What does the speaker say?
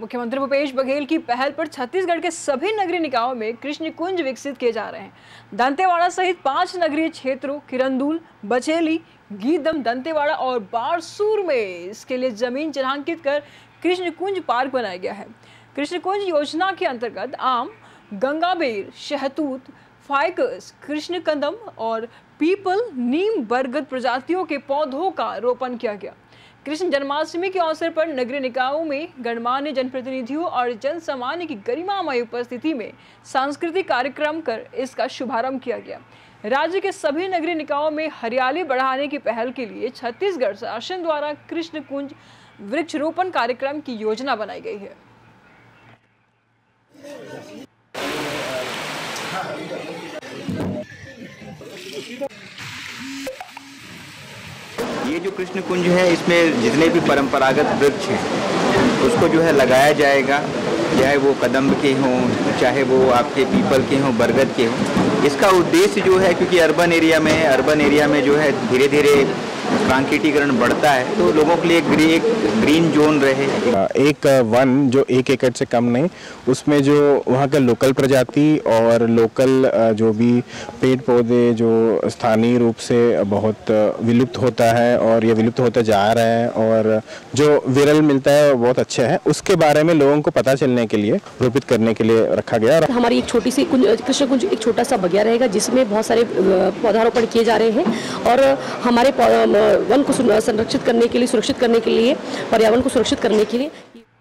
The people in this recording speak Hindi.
मुख्यमंत्री भूपेश बघेल की पहल पर छत्तीसगढ़ के सभी नगरीय निकायों में कृष्ण कुंज विकसित किए जा रहे हैं। दंतेवाड़ा सहित 5 नगरीय क्षेत्रों किरंदुल, बचेली, गीदम, दंतेवाड़ा और बारसूर में इसके लिए जमीन चिन्हांकित कर कृष्ण कुंज पार्क बनाया गया है। कृष्ण कुंज योजना के अंतर्गत आम, गंगाबेर, शहतूत, फाइकस, कृष्णकंदम और पीपल, नीम, बरगद प्रजातियों के पौधों का रोपण किया गया। कृष्ण जन्माष्टमी के अवसर पर नगरीय निकायों में गणमान्य जनप्रतिनिधियों और जन सामान्य की गरिमामय उपस्थिति में सांस्कृतिक कार्यक्रम कर इसका शुभारंभ किया गया। राज्य के सभी नगरीय निकायों में हरियाली बढ़ाने की पहल के लिए छत्तीसगढ़ शासन द्वारा कृष्ण कुंज वृक्षारोपण कार्यक्रम की योजना बनाई गई है। ये जो कृष्ण कुंज है, इसमें जितने भी परंपरागत वृक्ष हैं उसको जो है लगाया जाएगा, चाहे वो कदम्ब के हों, चाहे वो आपके पीपल के हों, बरगद के हों। इसका उद्देश्य जो है, क्योंकि अर्बन एरिया में जो है धीरे धीरे सांकीटीकरण बढ़ता है, तो लोगों के लिए एक ग्रीन जोन रहे। एक वन जो 1 एकड़ से कम नहीं, उसमें जो वहाँ का लोकल प्रजाति और लोकल जो भी पेड़ पौधे जो स्थानीय रूप से बहुत विलुप्त होता है और ये विलुप्त होता जा रहा है और जो विरल मिलता है वो बहुत अच्छा है, उसके बारे में लोगों को पता चलने के लिए रोपित करने के लिए रखा गया। हमारी एक छोटी सी कृष्ण कुंज एक छोटा सा बगिया रहेगा जिसमें बहुत सारे पौधारोपण किए जा रहे हैं और हमारे वन को संरक्षित करने के लिए, सुरक्षित करने के लिए, पर्यावरण को सुरक्षित करने के लिए